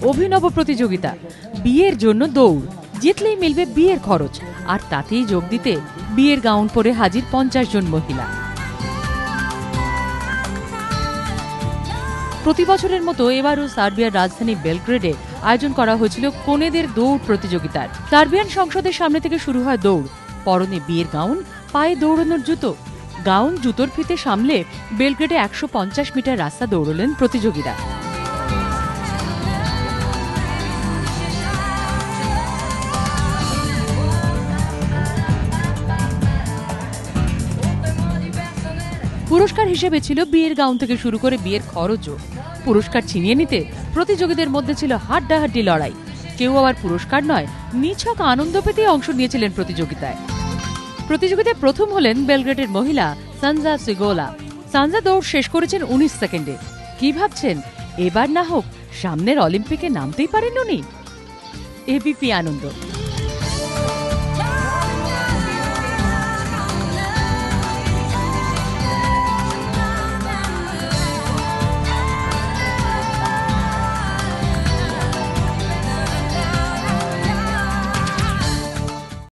অভিনব প্রতিযোগিতা, বিয়ের জন্য দৌড়, জিতলেই মিলবে বিয়ের খরচ, আর তাতেই যোগ দিতে বিয়ের গাউন পরে হাজির 50 জন মহিলা। প্রতি বছরের মতো এবারও সার্বিয়ার রাজধানী বেলগ্রেডে আয়োজন করা হয়েছিল কনেদের দৌড় প্রতিযোগিতার। সার্বিয়ান সংসদের সামনে থেকে শুরু হয় দৌড়, পরনে বিয়ের গাউন, পায়ে দৌড়ানোর জুতো, গাউন জুতোর ফিতে সামলে বেলগ্রেডে 150 মিটার রাস্তা দৌড়লেন প্রতিযোগীরা। পুরস্কার হিসেবে ছিল বিয়ের গাউন থেকে শুরু করে বিয়ের খরচও। পুরস্কার ছিনিয়ে নিতে প্রতিযোগীদের মধ্যে ছিল হাড্ডাহাড্ডি লড়াই। কেউ আবার পুরস্কার নয়, নিছক আনন্দ পেতে অংশ নিয়েছিলেন প্রতিযোগিতায়। প্রথম হলেন বেলগ্রেডের মহিলা সানজা সিগোলা। সানজা দৌড় শেষ করেছেন 19 সেকেন্ডে। কি ভাবছেন, এবার না হোক সামনের অলিম্পিকে নামতেই পারেন উনি? এবিপি আনন্দ।